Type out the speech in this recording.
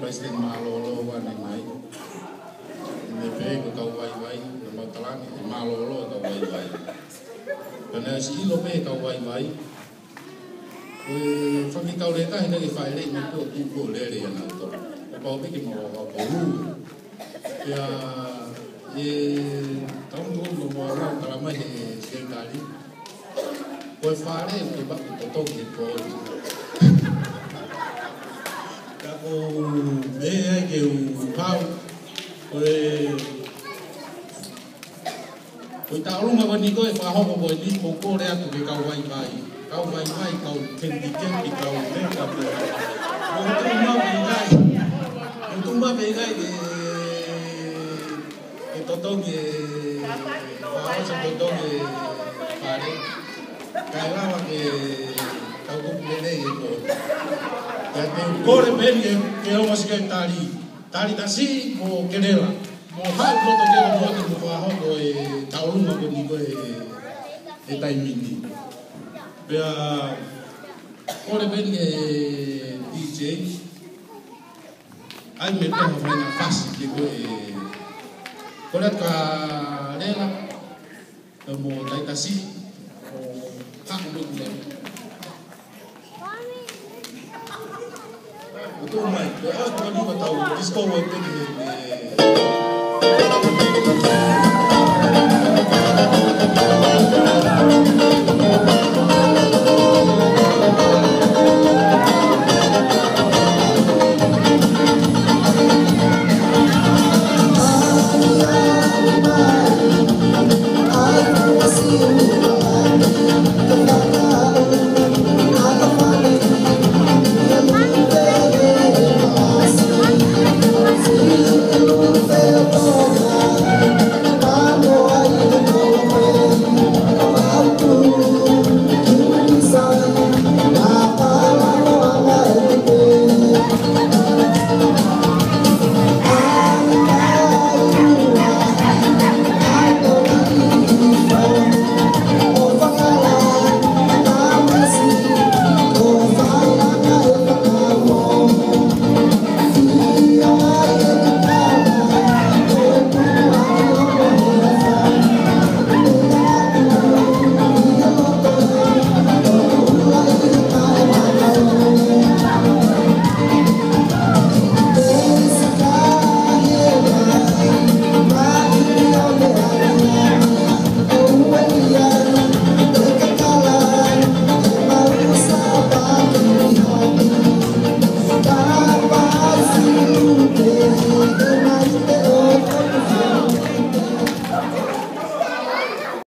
President Malolo wane mai. Ne pe ko kau wai wai, no matalani Malolo kau wai wai. Kana si ilo pe kau wai wai. Koe whamikau le tahi nake whae rei me kua kuko le re ana to. E pao piki mo wau ru. Ia taungu mo rau karamai he sekali. Koe whare ke baku totoki ko. Kako mea ke u pau. Koe taurunga wani koe whahoko koe ni koko rea tu ke kau wai wai. Kau wai wai, kau kendi, kau teka po. Tumba begai ke totong ke bahasa totong ke pare. Kai lama ke kau kumplene itu. Jadi kore beri ke omas ke tari tasi mo kenela. Mo hal foto ke mo atu mo faho ko taurunga ko ni ko timing. Bea kore beri ke DJ ai me pega frena fácil que ka lela mo dai tasi o hak do le o mai ko ni ba tau disco wo